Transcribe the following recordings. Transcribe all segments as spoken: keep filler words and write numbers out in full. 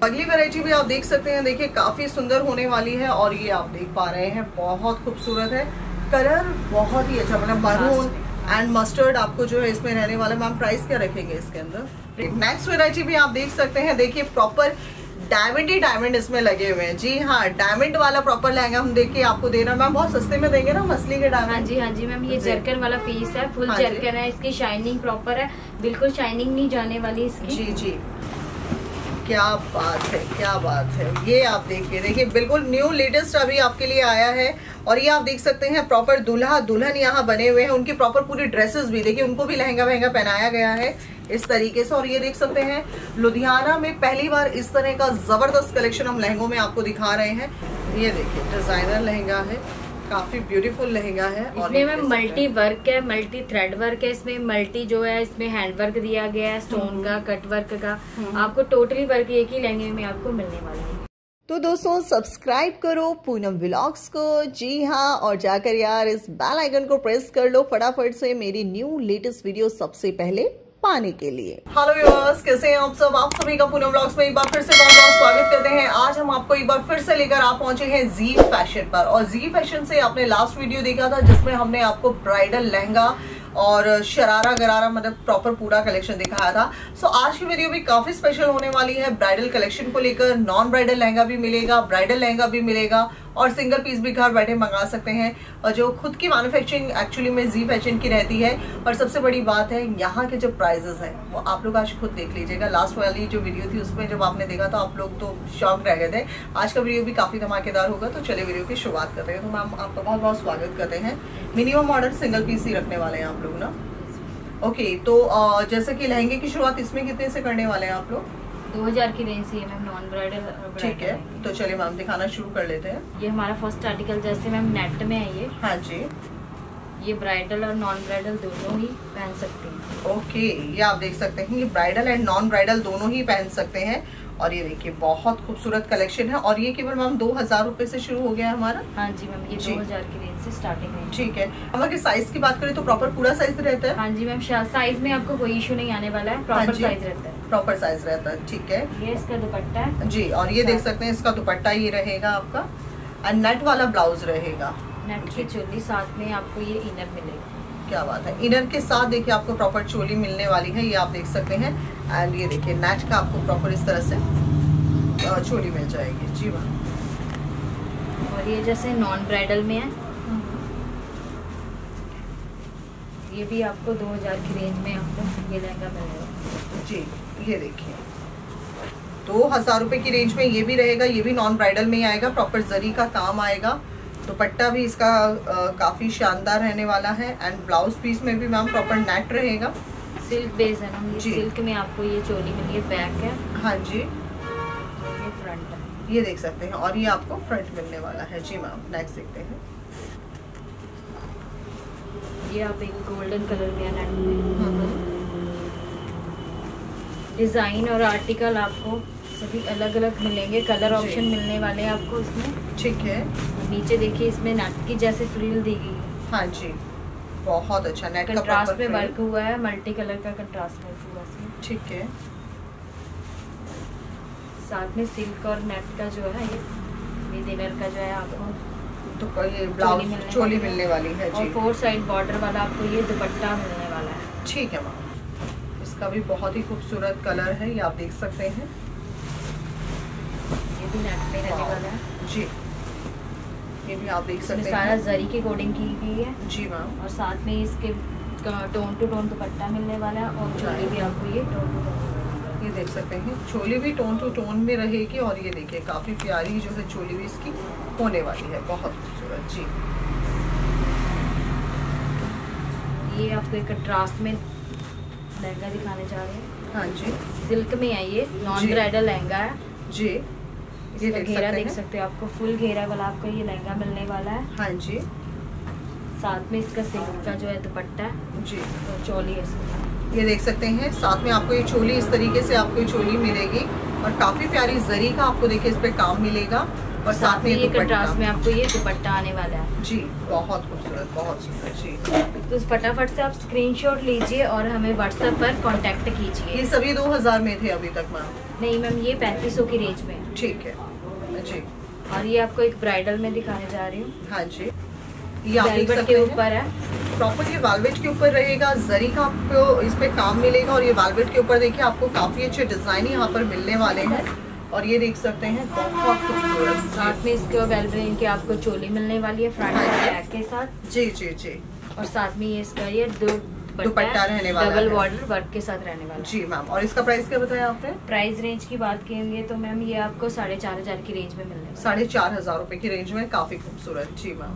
अगली वैरायटी भी आप देख सकते हैं, देखिए काफी सुंदर होने वाली है और ये आप देख पा रहे हैं बहुत खूबसूरत है, कलर बहुत ही अच्छा, मतलब मरून एंड मस्टर्ड आपको जो है इसमें रहने वाला। मैम प्राइस क्या रखेंगे इसके अंदर? नेक्स्ट वैरायटी भी आप देख सकते हैं, देखिए प्रॉपर डायमंड ही डायमंड इसमें लगे हुए हैं। जी हाँ, डायमंड वाला प्रॉपर लहंगा हम देख के आपको दे रहा है। मैम बहुत सस्ते में देंगे ना मसली के डायमंड? हाँ जी हाँ जी मैम, ये जरकन वाला पीस है, फुल हाँ जरकन है, इसकी शाइनिंग प्रॉपर है, बिल्कुल शाइनिंग नहीं जाने वाली इसकी। जी जी, क्या बात है, क्या बात है। ये आप देखिए, देखिए बिल्कुल न्यू लेटेस्ट अभी आपके लिए आया है और ये आप देख सकते हैं प्रॉपर दूल्हा दुल्हन यहाँ बने हुए हैं, उनकी प्रॉपर पूरी ड्रेसेस भी देखिए, उनको भी लहंगा वहंगा पहनाया गया है इस तरीके से। और ये देख सकते हैं लुधियाना में पहली बार इस तरह का जबरदस्त कलेक्शन हम लहंगों में आपको दिखा रहे हैं। ये देखिए डिजाइनर लहंगा है, काफी ब्यूटीफुल लहंगा है। इसमें में मल्टी वर्क है, मल्टी थ्रेड वर्क है, इसमें मल्टी जो है इसमें हैंड वर्क दिया गया है, स्टोन का, कट वर्क का, आपको टोटली वर्क एक ही लहंगे में आपको मिलने वाला है। तो दोस्तों सब्सक्राइब करो पूनम व्लॉग्स को, जी हाँ, और जाकर यार इस बेल आइकन को प्रेस कर लो फटाफट से मेरी न्यू लेटेस्ट वीडियो सबसे पहले पाने के लिए। हेलो व्यूअर्स, कैसे हैं आप सब? आप सभी का पूनम व्लॉग्स में एक बार फिर से बहुत बहुत स्वागत करते हैं। आज हम आपको एक बार फिर से लेकर आप पहुंचे हैं जी फैशन पर, और जी फैशन से आपने लास्ट वीडियो देखा था जिसमें हमने आपको ब्राइडल लहंगा और शरारा गरारा मतलब प्रॉपर पूरा कलेक्शन दिखाया था। सो so, आज की वीडियो भी काफी स्पेशल होने वाली है। ब्राइडल कलेक्शन को लेकर नॉन ब्राइडल लहंगा भी मिलेगा, ब्राइडल लहंगा भी मिलेगा और सिंगल पीस भी घर बैठे मंगा सकते हैं, और जो खुद की मैन्युफैक्चरिंग एक्चुअली में जी फैशन की रहती है। और सबसे बड़ी बात है यहाँ के जो प्राइजेस हैं वो आप लोग आज खुद देख लीजिएगा। लास्ट वाली जो वीडियो थी उसमें जब आपने देखा तो आप लोग तो शॉक रह गए थे। आज का वीडियो भी काफी धमाकेदार होगा, तो चलिए वीडियो की शुरुआत करते हैं। तो मैम आपका बहुत बहुत स्वागत करते हैं। मिनिमम ऑर्डर सिंगल पीस ही रखने वाले हैं आप लोग ना? ओके okay, तो जैसे कि लहंगे की शुरुआत इसमें कितने से करने वाले हैं आप लोग? दो हजार की रेंज से मैम, नॉन ब्राइडल। ठीक है, तो चलिए मैम दिखाना शुरू कर लेते हैं। ये हमारा फर्स्ट आर्टिकल जैसे मैम नेट में है ये। हाँ जी, ये ब्राइडल और नॉन ब्राइडल दोनों ही पहन सकते हैं। ओके, ये आप देख सकते हैं, ये ब्राइडल एंड नॉन ब्राइडल दोनों ही पहन सकते हैं। और ये देखिए बहुत खूबसूरत कलेक्शन है, और ये केवल मैम दो हजार रूपए से शुरू हो गया है हमारा। हाँ जी मैम, ये दो हजार की रेंज से स्टार्टिंग है। ठीक है, हम अगर साइज की बात करें तो प्रॉपर पूरा साइज रहता है? हाँ जी मैम, साइज में आपको कोई इशू नहीं आने वाला है, प्रॉपर साइज रहता है। प्रॉपर साइज रहता है, ठीक है। ये इसका दुपट्टा है जी, और ये देख सकते हैं इसका दुपट्टा ये रहेगा आपका, एंड नेट वाला ब्लाउज रहेगा, नेट की चोली, साथ में आपको ये इनर मिलेगा। क्या बात है, इनर के साथ देखिए आपको प्रॉपर चोली मिलने वाली है, ये आप देख सकते हैं। एंड ये देखिए नेट का आपको प्रॉपर इस तरह से चोली मिल जाएगी। जी मैम, और ये जैसे नॉन ब्राइडल में है, ये भी आपको दो हजार की रेंज में आपको ये लहंगा मिलेगा। जी, ये देखिए दो हजार रुपए की रेंज में ये भी रहेगा, ये भी नॉन ब्राइडल में ही आएगा, प्रॉपर जरी का काम आएगा। दुपट्टा भी इसका आ, काफी शानदार रहने वाला है, एंड ब्लाउज पीस में भी मैम प्रॉपर नेट रहेगा, सिल्क बेस है ना, ये सिल्क में आपको ये चोली मिली है, बैक है। हाँ जी, ये फ्रंट है, ये देख सकते हैं, और ये आपको फ्रंट मिलने वाला है। जी मैम, नेक्स्ट देखते हैं। ये आप एक गोल्डन कलर में है नेट में। डिजाइन और आर्टिकल आपको सभी अलग अलग मिलेंगे, कलर ऑप्शन मिलने वाले हैं आपको इसमें। ठीक है, नीचे देखिए इसमें नेट की जैसे फ्रिल दी गई है। हाँ जी, बहुत अच्छा नेट का कंट्रास्ट में वर्क हुआ है, मल्टी कलर का कंट्रास्ट वर्क हुआ है। ठीक है, साथ में सिल्क और नेट का जो है ये विद इनर का जो है आपको तो ये ब्लाउज चोली मिलने वाली है जी, और फोर साइड बॉर्डर वाला आपको ये दुपट्टा मिलने वाला है। ठीक है मैम, इसका भी बहुत ही खूबसूरत कलर है, ये आप देख सकते हैं। ये भी नेट में रहने वाला है जी, ये भी आप देख सकते हैं, सारा जरी की कोडिंग की गई है। जी मैम, और साथ में इसके टोन टू टोन दुपट्टा मिलने वाला है, और चोली भी आपको ये टोन टू टोन, ये देख सकते हैं चोली भी टोन टू टोन में रहेगी। और ये देखिए काफी प्यारी जो है चोली भी इसकी होने वाली है, बहुत खूबसूरत। जी, ये आपको एक कंट्रास्ट में लहंगा दिखाने जा रहे हैं। हाँ जी, सिल्क में है, ये नॉन ब्राइडल लहंगा है जी, ये देख घेरा देख सकते हो, आपको फुल घेरा वाला आपको ये लहंगा मिलने वाला है। हाँ जी, साथ में इसका सिल्क का जो है दुपट्टा है जी, और चोली है इसमें, ये देख सकते हैं। साथ में आपको ये चोली इस तरीके से आपको ये चोली मिलेगी, और काफी प्यारी जरी का आपको देखिए इस पे काम मिलेगा, और साथ में ये कंट्रास्ट में आपको ये दुपट्टा आने वाला है। जी, बहुत खूबसूरत, बहुत सुंदर। जी, तो फटाफट से आप स्क्रीनशॉट लीजिए और हमें व्हाट्सएप पर कांटेक्ट कीजिए। ये सभी दो हजार में थे अभी तक मैम? नहीं मैम, ये पैंतीस सौ की रेंज में है। ठीक है जी। और ये आपको एक ब्राइडल में दिखाने जा रही हूँ। हाँ जी, ये आप देख सकते के ऊपर है, प्रॉपर ये वेलवेट के ऊपर रहेगा, जरी का आपको इस पे काम मिलेगा। और ये वेलवेट के ऊपर देखिए आपको काफी अच्छे डिजाइन यहाँ पर मिलने वाले हैं। और ये देख सकते हैं बहुत खूबसूरत। साथ में इसके वेलवेट की आपको चोली मिलने वाली है फ्रंट और बैक के साथ। जी जी जी। और साथ में ये इसका ये दो दुपट्टा रहने वाला है, डबल बॉर्डर वर्क के साथ रहने वाला जी मैम। और इसका प्राइस क्या बताया आपने? प्राइस रेंज की बात करेंगे तो मैम ये आपको साढ़े चार हजार की रेंज में मिलने वाला। साढ़े चार हजार रुपए की रेंज में, काफी खूबसूरत जी मैम।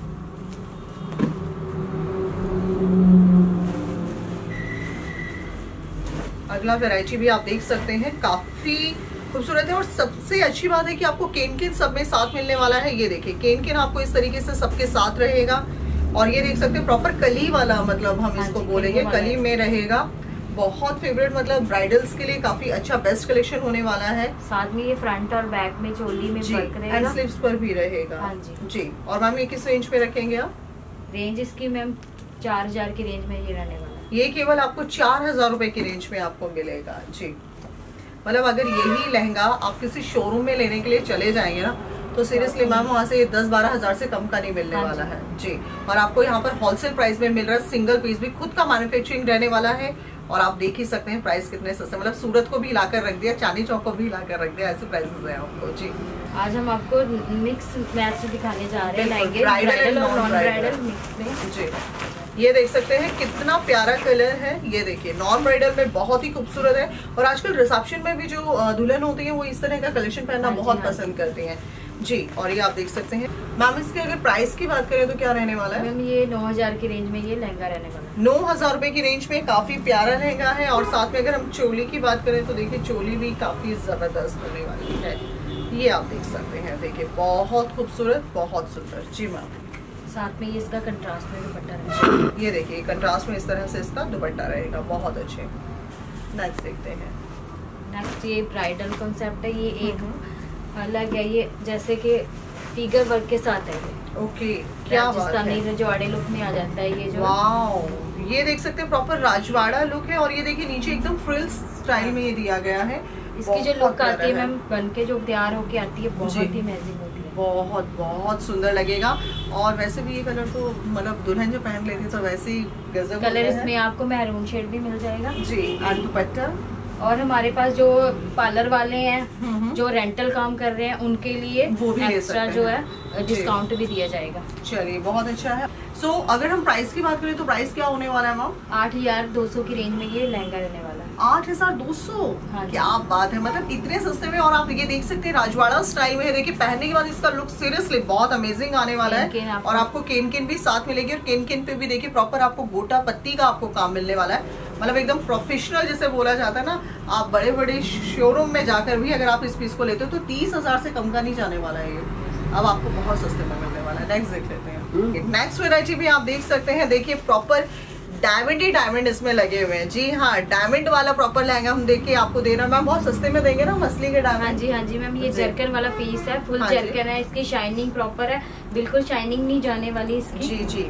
अगला वैरायटी भी आप देख सकते हैं, काफी खूबसूरत है। और सबसे अच्छी बात है कि आपको केन केन सब में साथ मिलने वाला है। ये देखिए केन केन आपको इस तरीके से सबके साथ रहेगा। और ये देख सकते हैं प्रॉपर कली वाला, मतलब हम इसको बोलेंगे कली में रहेगा। बहुत फेवरेट, मतलब ब्राइडल्स के लिए काफी अच्छा बेस्ट कलेक्शन होने वाला है। साथ में ये फ्रंट और बैक में चोली में वर्क रहेगा, एंड स्लीव्स पर भी रहेगा। हाँ जी जी। और मैम ये किस रेंज पे रखेंगे आप? रेंज इसकी मैम चार हजार की रेंज में ये रहने वाला है। ये केवल आपको चार हजार रुपए की रेंज में आपको मिलेगा जी। मतलब अगर यही लहंगा आप किसी शोरूम में लेने के लिए चले जाएंगे ना, तो सीरियसली मैम वहाँ से दस बारह हजार से कम का नहीं मिलने वाला है जी। और आपको यहाँ पर होलसेल प्राइस में मिल रहा है, सिंगल पीस भी खुद का मैन्युफैक्चरिंग रहने वाला है। और आप देख ही सकते हैं प्राइस कितने सस्ते, मतलब सूरत को भी हिलाकर रख दिया, चांदी चौक को भी हिलाकर रख दिया, ऐसे प्राइसेस हैं आपको जी। आज हम आपको मिक्स मैच दिखाने जा रहे हैं, ब्राइडल और नॉन ब्राइडल मिक्स में जी। ये देख सकते हैं कितना प्यारा कलर है। ये देखिए नॉन ब्राइडल में बहुत ही खूबसूरत है। और आजकल रिसेप्शन में भी जो दुल्हन होती है वो इस तरह का कलेक्शन पहनना बहुत पसंद करती हैं जी। और ये आप देख सकते हैं मैम, इसके अगर प्राइस की बात करें तो क्या रहने वाला है? मैम ये नौ हजार की रेंज में ये लहंगा रहने वाला है। नौ हजार रुपए की रेंज में काफी प्यारा लहंगा है। और साथ में अगर हम चोली की बात करें तो देखिए चोली भी काफी जबरदस्त होने वाली है। ये आप देख सकते हैं, देखिए बहुत खूबसूरत, बहुत सुंदर जी मैम। साथ में ये इसका कंट्रास्ट में दुपट्टा रहेगा। ये देखिए कंट्रास्ट में इस तरह से इसका दुपट्टा रहेगा, बहुत अच्छे। नेक्स्ट देखते हैं। नेक्स्ट ये ब्राइडल कॉन्सेप्ट है, ये एक अलग है, ये जैसे कि फिगर वर्क के साथ है। ओके, क्या राजस्थानी रजवाड़े लुक में आ जाता है ये जो। वाओ, ये देख सकते हैं प्रॉपर राजवाड़ा लुक है। और ये देखिए नीचे एकदम फ्रिल्स स्टाइल में ये दिया गया है। इसकी जो लुक आती है मैम बन के जो तैयार होके आती है, बहुत ही अमेजिंग होती है, बहुत बहुत सुंदर लगेगा। और वैसे भी ये कलर तो मतलब दुल्हन जो पहन लेती है तो वैसे ही गजब कलर इसमें आपको मैरून शेड भी मिल जाएगा जी। और दुपट्टा, और हमारे पास जो पार्लर वाले हैं जो रेंटल काम कर रहे हैं उनके लिए वो भी एक्स्ट्रा जो है डिस्काउंट भी दिया जाएगा। चलिए बहुत अच्छा है। सो so, अगर हम प्राइस की बात करें तो प्राइस क्या होने वाला है मैम? आठ हजार दो सौ की रेंज में ये लहंगा रहने वाला है। आठ हजार दो सौ, हाँ, क्या बात है, मतलब इतने सस्ते में। और आप ये देख सकते हैं राजवाड़ा स्टाइल में है। देखिए पहनने के बाद इसका लुक सीरियसली बहुत अमेजिंग आने वाला है। आप और आपको केन केन भी साथ मिलेगी। और केन केन पे भी देखिए प्रॉपर आपको गोटा पत्ती का आपको काम मिलने वाला है, मतलब एकदम प्रोफेशनल जैसे बोला जाता है ना। आप बड़े बड़े शोरूम में जाकर भी अगर आप इस पीस को लेते हो तो तीस हजार से कम का नहीं जाने वाला है ये, अब आपको बहुत सस्ते में मिलने वाला है। नेक्स्ट देख लेते हैं। नेक्स्ट वेराइटी भी आप देख सकते हैं, देखिए प्रॉपर डायमंड ही डायमंड इसमें लगे हुए हैं जी। हाँ, डायमंड वाला प्रॉपर लहंगा हम देखिए आपको दे रहा है। मैम बहुत सस्ते में देंगे ना मसली के डायमंड? हाँ जी हाँ जी मैम, ये जरकन वाला पीस है, फुल जरकन है, इसकी शाइनिंग प्रॉपर है, बिल्कुल शाइनिंग नहीं जाने वाली इसकी जी जी।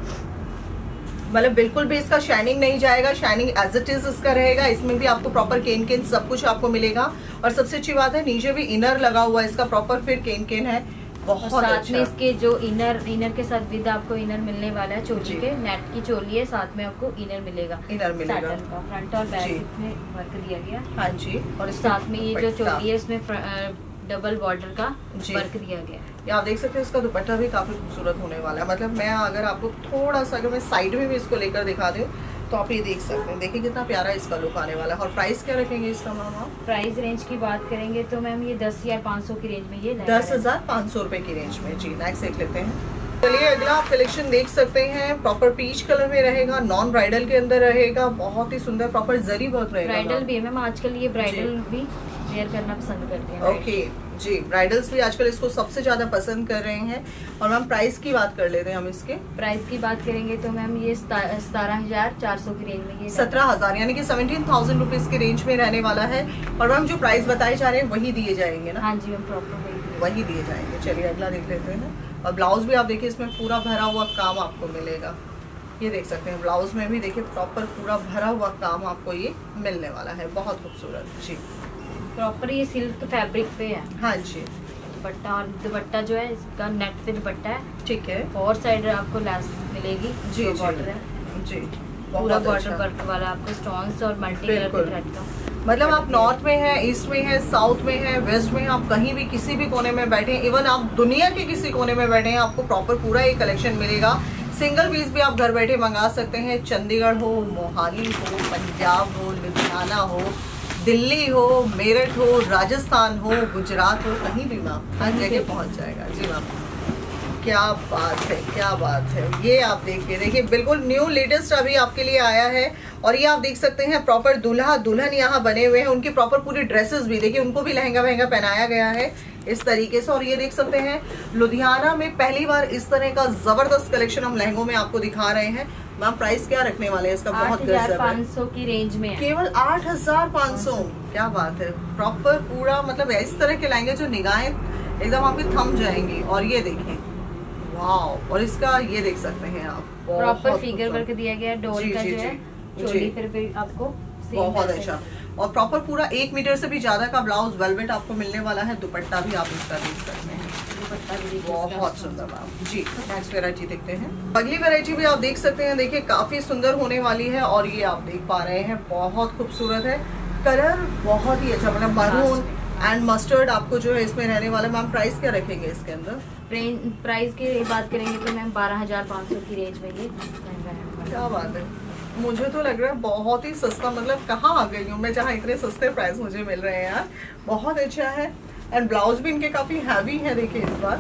मतलब बिल्कुल भी इसका शाइनिंग नहीं जाएगा, शाइनिंग एज इट इज इसका रहेगा। इसमें भी आपको प्रॉपर केन केन सब कुछ आपको मिलेगा। और सबसे अच्छी बात है नीचे भी इनर लगा हुआ है इसका प्रॉपर, फिर केन केन है, बहुत साथ अच्छा। में इसके जो इनर इनर के साथ विद आपको इनर मिलने वाला है, चोली के नेट की चोली है, साथ में आपको इनर मिलेगा, इनर मिलेगा का फ्रंट और बैक में वर्क दिया गया। हाँ जी। और साथ में ये जो चोली है इसमें डबल बॉर्डर का वर्क दिया गया। ये आप देख सकते हैं इसका दुपट्टा भी काफी खूबसूरत होने वाला है। मतलब मैं अगर आपको थोड़ा सा अगर मैं साइड में भी इसको लेकर दिखा दूं तो आप ये देख सकते हैं, देखिए कितना प्यारा इसका लुक आने वाला है। और प्राइस क्या रखेंगे इसका मैम आप? प्राइस रेंज की बात करेंगे तो मैम ये दस हजार पाँच सौ की रेंज में ये दस हजार पाँच सौ रुपए की रेंज में जी। नेक्स्ट देख लेते हैं। चलिए अगला आप कलेक्शन देख सकते हैं, प्रॉपर पीच कलर में रहेगा, नॉन ब्राइडल के अंदर रहेगा, बहुत ही सुंदर प्रॉपर जरी वर्क रहेगा। ब्राइडल भी है मैम, आजकल ये ब्राइडल भी वेयर करना पसंद करते हैं। ओके जी, ब्राइडल्स भी आजकल इसको सबसे ज्यादा पसंद कर रहे हैं। और मैम प्राइस की बात कर लेते हैं हम इसके। प्राइस की बात करेंगे तो मैम ये सतारह हजार चार सौ की रेंज में ये सत्रह हजार यानी कि सेवनटीन थाउजेंड रुपीज की रेंज में रहने वाला है। और मैम जो प्राइस बताए जा रहे हैं वही दिए जाएंगे ना? हाँ जी मैम, प्रॉपर वही वही दिए जाएंगे। चलिए अगला देख लेते हैं। और ब्लाउज भी आप देखिए इसमें पूरा भरा हुआ काम आपको मिलेगा। ये देख सकते हैं ब्लाउज में भी देखिए प्रॉपर पूरा भरा हुआ काम आपको ये मिलने वाला है, बहुत खूबसूरत जी। प्रॉपर ये सिल्क फैब्रिक पे है। हाँ जी। दुपट्टा और दुपट्टा जो है इसका नेट पे दुपट्टा है, ठीक है। और साइड आपको लेस मिलेगी जी बॉर्डर है जी, पूरा बॉर्डर वर्क वाला आपको स्टोन्स और मल्टी कलर के थ्रेड का। मतलब आप नॉर्थ में है, ईस्ट में है, साउथ में है, वेस्ट में है, आप कहीं भी किसी भी कोने में बैठे हैं, इवन आप दुनिया के किसी कोने में बैठे हैं, आपको प्रॉपर पूरा ये कलेक्शन मिलेगा। सिंगल पीस भी आप घर बैठे मंगा सकते हैं। चंडीगढ़ हो, मोहाली हो, पंजाब हो, लुधियाना हो, दिल्ली हो, मेरठ हो, राजस्थान हो, गुजरात हो, कहीं भी मैम हर जगह पहुंच जाएगा। जी मैम, क्या बात है, क्या बात है। ये आप देखिए, देखिए बिल्कुल न्यू लेटेस्ट अभी आपके लिए आया है। और ये आप देख सकते हैं प्रॉपर दूल्हा दुल्हन यहाँ बने हुए हैं, उनकी प्रॉपर पूरी ड्रेसेस भी देखिए, उनको भी लहंगा वहंगा पहनाया गया है इस तरीके से। और ये देख सकते हैं लुधियाना में पहली बार इस तरह का जबरदस्त कलेक्शन हम लहंगों में आपको दिखा रहे हैं। मैम प्राइस क्या रखने वाले हैं इसका? बहुत पाँच सौ की रेंज में है। केवल आठ हजार पाँच सौ। क्या बात है, प्रॉपर पूरा मतलब इस तरह के लहंगे जो निगाहें एकदम आपकी थम जाएंगी। और ये देखें, वाव। और इसका ये देख सकते हैं आप प्रॉपर फिगर वर्क दिया गया है, डोल का जो है चोली पर भी आपको बहुत अच्छा। और प्रॉपर पूरा एक मीटर से भी ज्यादा का ब्लाउज वेलवेट आपको मिलने वाला है। दुपट्टा भी आप इसका देख सकते हैं, दुपट्टा भी बहुत सुंदर मैम जी। नेक्स्ट वेरायटी देखते हैं। अगली वेरायटी भी आप देख सकते हैं, देखिए काफी सुंदर होने वाली है। और ये आप देख पा रहे हैं बहुत खूबसूरत है, कलर बहुत ही अच्छा, मतलब मरून एंड मस्टर्ड आपको जो है इसमें रहने वाला। मैम प्राइस क्या रखेंगे इसके अंदर? प्राइस की बात करेंगे तो मैम बारह हजार पाँच सौ की रेंज में ये। क्या बात है, मुझे तो लग रहा है बहुत ही सस्ता। मतलब कहाँ आ गई हूँ मैं जहाँ इतने सस्ते प्राइस मुझे मिल रहे हैं यार। बहुत अच्छा है। एंड ब्लाउज भी इनके काफी हैवी है, देखिए इस बार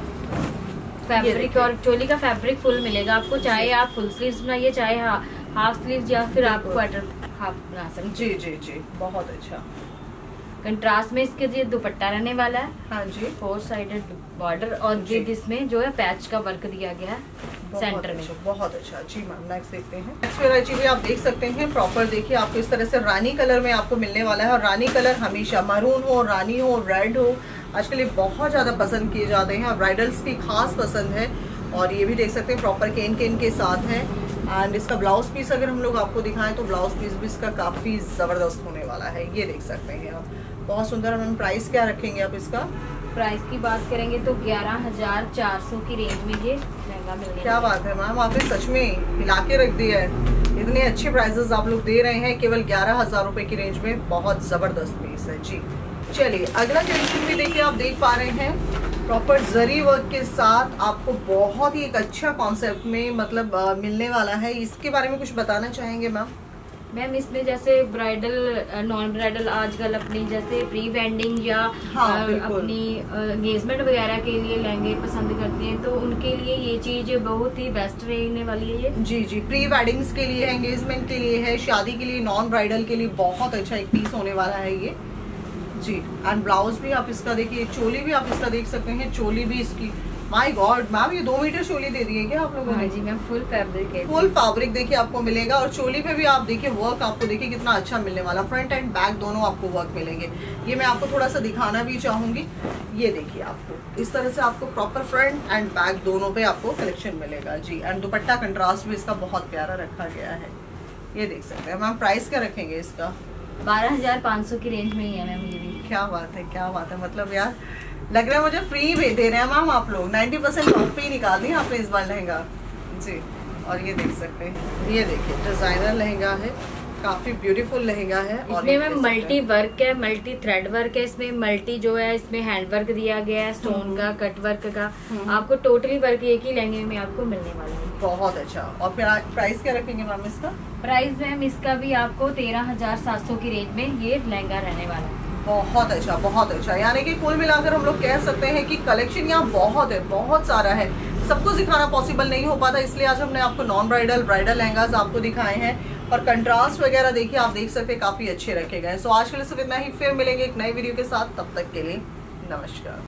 फैब्रिक और चोली का फैब्रिक फुल मिलेगा आपको, चाहे आप फुल स्लीव्स बनाइए, चाहे हाफ स्लीव्स, या फिर आप क्वार्टर हाफ बना सकते। जी जी जी, बहुत अच्छा। कंट्रास्ट में इसके लिए दुपट्टा रहने वाला है। हाँ जी, फोर साइडेड बॉर्डर और ये इसमें जो है पैच का वर्क दिया गया है सेंटर में। बहुत अच्छा जी मैम। नेक्स्ट देखते हैं। नेक्स्ट वेरायटी भी आप देख सकते हैं प्रॉपर, देखिए आपको इस तरह से रानी कलर में आपको मिलने वाला है। और रानी कलर हमेशा मरून हो, रानी हो, रेड हो, आजकल ये बहुत ज्यादा पसंद किए जाते हैं और ब्राइडल्स की खास पसंद है। और ये भी देख सकते हैं प्रॉपर केन केन के साथ है। एंड इसका ब्लाउज पीस अगर हम लोग आपको दिखाएं तो ब्लाउज पीस भी इसका काफी जबरदस्त होने वाला है। ये देख सकते हैं आप, बहुत सुंदर। मैम प्राइस क्या रखेंगे आप इसका? प्राइस की बात करेंगे तो ग्यारह हजार चार सौ की रेंज में ये लहंगा मिलेगा। क्या बात है मैम, आपने सच में हिला के रख दिया है। इतने अच्छे प्राइसेस आप लोग दे रहे हैं केवल ग्यारह हजार रुपए की रेंज में। बहुत जबरदस्त पीस है जी। चलिए अगला कलेक्शन भी देखिए, आप देख पा रहे हैं प्रॉपर जरी वर्क के साथ आपको बहुत ही एक अच्छा कॉन्सेप्ट में मतलब आ, मिलने वाला है। इसके बारे में कुछ बताना चाहेंगे मैम? मैम इसमें जैसे ब्राइडल नॉन ब्राइडल आजकल अपनी जैसे प्री वेडिंग या हाँ, अपनी एंगेजमेंट वगैरह के लिए लहंगे पसंद करते हैं, तो उनके लिए ये चीज बहुत ही बेस्ट रहने वाली है ये। जी जी, प्री वेडिंग्स के लिए, एंगेजमेंट के लिए है, शादी के लिए, नॉन ब्राइडल के लिए बहुत अच्छा एक पीस होने वाला है ये जी। एंड ब्लाउज भी आप इसका देखिए, चोली भी आप इसका देख सकते हैं, चोली भी इसकी माय गॉड मैम ये दो मीटर चोली दे दी है क्या आप लोगों ने? हाँ जी मैम, फुल फैब्रिक है, फुल फैब्रिक देखिए आपको मिलेगा। और चोली पे भी आप देखिए वर्क आपको देखिए कितना अच्छा मिलने वाला, फ्रंट एंड बैक दोनों आपको वर्क मिलेंगे। ये मैं आपको थोड़ा सा दिखाना भी चाहूंगी। ये देखिए आपको इस तरह से आपको प्रॉपर फ्रंट एंड बैक दोनों पे आपको कलेक्शन मिलेगा जी। एंड दुपट्टा कंट्रास्ट भी इसका बहुत प्यारा रखा गया है, ये देख सकते हैं। मैम प्राइस क्या रखेंगे इसका? बारह हजार पाँच सौ की रेंज में ही है मैम ये भी। क्या बात है, क्या बात है। मतलब यार लग रहा है मुझे फ्री भी दे रहे हैं मैम आप लोग। नब्बे परसेंट ऑफ पे निकाल दी आपने इस बार लहंगा जी। और ये देख सकते हैं, ये देखिए डिजाइनर लहंगा है, काफी ब्यूटीफुल लहंगा है। और इसमें मैम मल्टी वर्क है, मल्टी थ्रेड वर्क है, इसमें मल्टी जो है इसमें हैंड वर्क दिया गया है, स्टोन का, कट वर्क का। आपको टोटली वर्क एक ही लहंगे में आपको मिलने वाला है। बहुत अच्छा। और फिर प्राइस क्या रखेंगे मैम इसका? प्राइस मैम इसका भी आपको तेरह हजार सात सौ की रेंज में ये लहंगा रहने वाला है। बहुत अच्छा, बहुत अच्छा। यानी कि कुल मिलाकर हम लोग कह सकते हैं कि कलेक्शन यहाँ बहुत है, बहुत सारा है। सबको दिखाना पॉसिबल नहीं हो पाता, इसलिए आज हमने आपको नॉन ब्राइडल, ब्राइडल लहंगास आपको दिखाए हैं। और कंट्रास्ट वगैरह देखिए, आप देख सकते हैं काफी अच्छे रखे गए। सो आज के लिए सिर्फ इतना ही, फिर मिलेंगे एक नए वीडियो के साथ। तब तक के लिए नमस्कार।